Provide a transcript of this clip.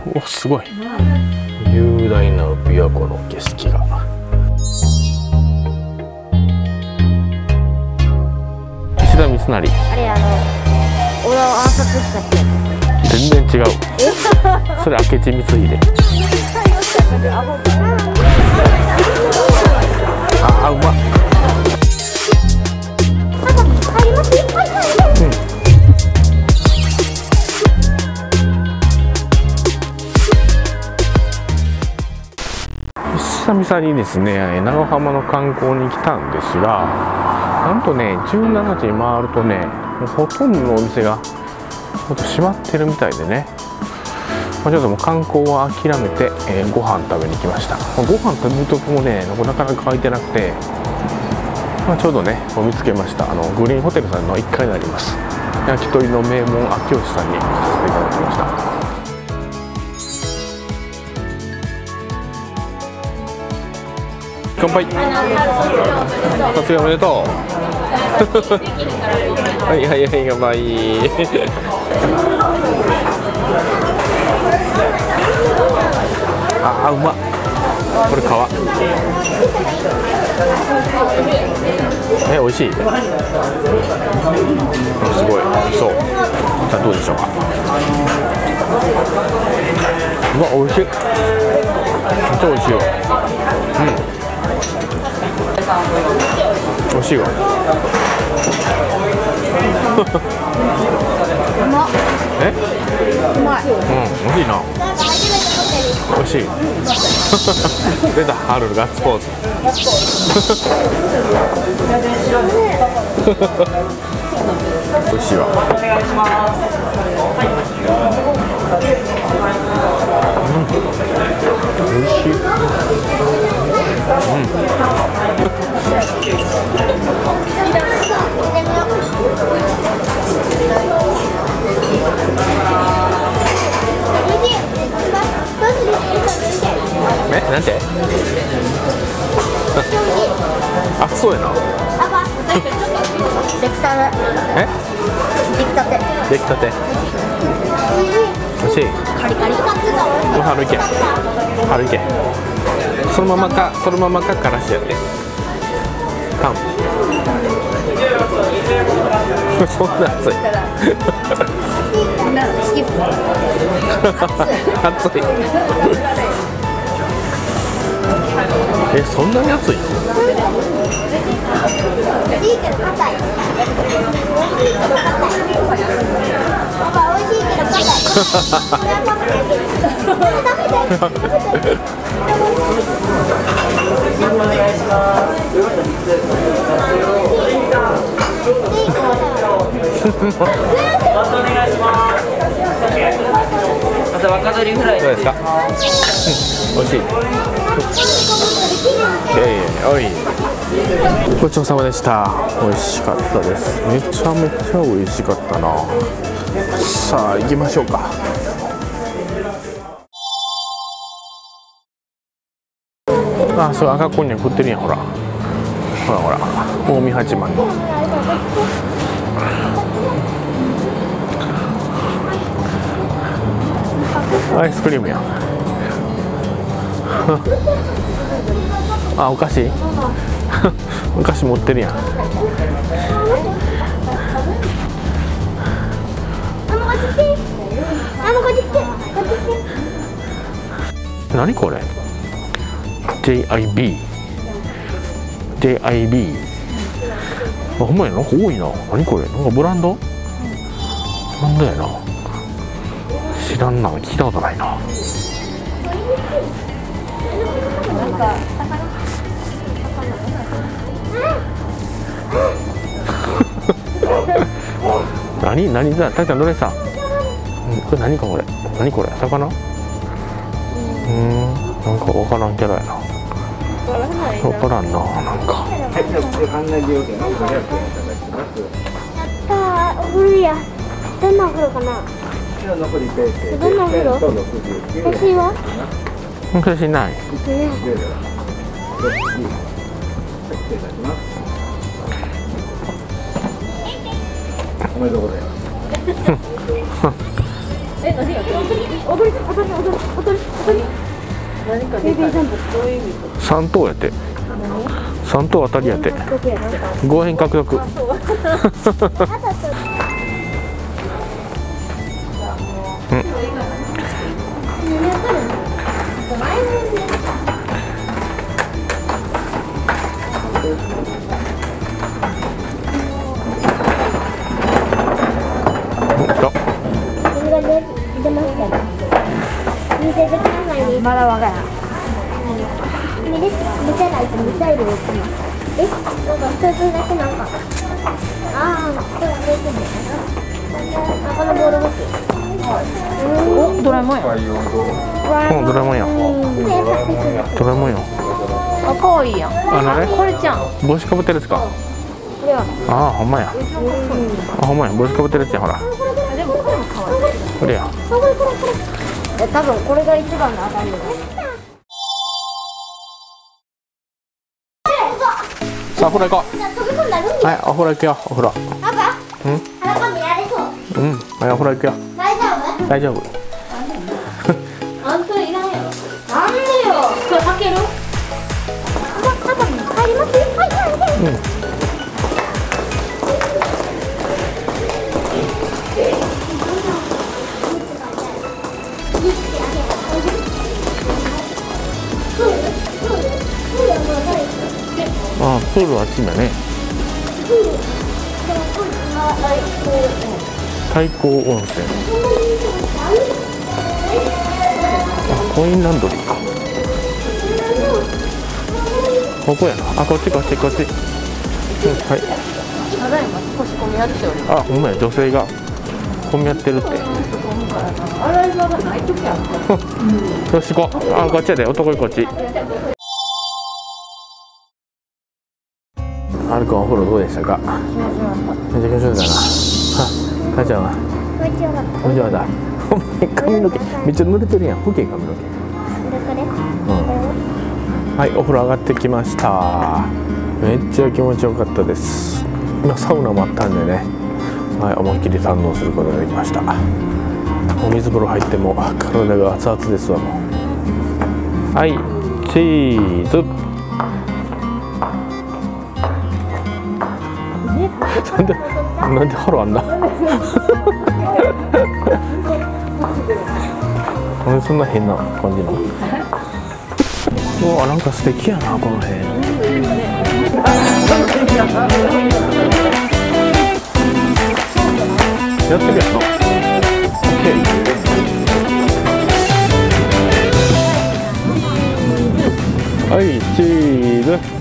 うわすごい雄大な琵琶湖の景色が。石田三成。 あれ俺を暗殺した人。 全然違う。それ明智光秀。あ、うまっ。久々にですね、長浜の観光に来たんですが、なんとね、17時回るとね、もうほとんどのお店がほんと閉まってるみたいでね、ちょっともう観光は諦めて、ご飯食べに来ました。ご飯食べるとこもね、なかなか空いてなくて、ちょうどね、見つけました。グリーンホテルさんの1階になります。焼き鳥の名門秋吉さんに来させていただきました。乾杯。卒業おめでとう。はいはいはい、乾杯。あー、うまっ。これ皮。美味しい。すごい美味しそう。さあどうでしょうか。うわ、美味しい。めっちゃ美味しいよ。美味しいわ。 うまっ。うまい。 美味しいな。美味しい。出た、ハルガッツポーズ。美味しいわ。美味しい。なんて？熱そうやな。 出来たて。出来たて。 出来たて。美味しい。 カリカリ。 春いけ。春いけ。そのままかからしやって。パン。そんな熱い。 スキップ。 熱い。そんなに熱いの？いいけど硬い。美味しいけど硬い。 また若鶏フライ。 どうですか？美味しい。おい。ごちそうさまでした。美味しかったです。めちゃめちゃ美味しかったな。さあ行きましょうか。あ、そう赤こんにゃく売ってるやん。ほらほら近江八幡のアイスクリームやん。あ、お菓子お菓子持ってるやん。何これ？ JIB あ、ほんまやな。なんか多いな。何これ？なんかブランド？なんだよな。知らんな。聞いたことないな。何だ、たいちゃんどれさ。これ何かこれ？何これ？魚？なんかわからんキャラやな。わからんな、なんか。 やったー、お風呂や。どんなお風呂かな。どんなお風呂？私は？ 私ない。 お 3等やて。3等当たりやて。5円獲得。 まだわからん。見せないとミサイルを撃つの。なんか一つだけなんか。これは別に。このボール欲しい。 お、ドラえもんや。 ドラえもんや。ドラえもんや。 あ、可愛いやん。これちゃん。 帽子かぶってるやつか。ほんまや。ほんまや。帽子かぶってるやつや、ほら。 でもこれも可愛い。 これや。 多分これが一番の当たりだ。 さあ、お風呂行こう。はい、お風呂行くよ、お風呂。 パパ、腹かみられそう。 はい、お風呂行くよ。 大丈夫？ 大丈夫。 あんたいらんやろ。 なんでよ。 これ開ける？ パパ、入りますよ。はい。 プールあっちだね。太閤温泉。コインランドリーか。ここやな。こっち。はい。 ただいま少し混み合っております。 ほんまや、女性が混み合ってるって。 洗い場がない時あるから。 よし行こう。こっちやで、男こっち。はるくんお風呂どうでしたか？めっちゃ気持ちよかったな。かちゃんは？気持ちよかった。気持ちよかった。お前髪の毛めっちゃ濡れてるやん。ふけ髪の毛。はい、お風呂上がってきました。めっちゃ気持ちよかったです。今サウナもあったんでね。はい、思いっきり堪能することができました。お水風呂入っても体が熱々ですわもう。はい、チーズ。なんで腹あんな。なんでそんな変な感じなの。なんか素敵やなこの辺。やってるやんな。はい、チーズ。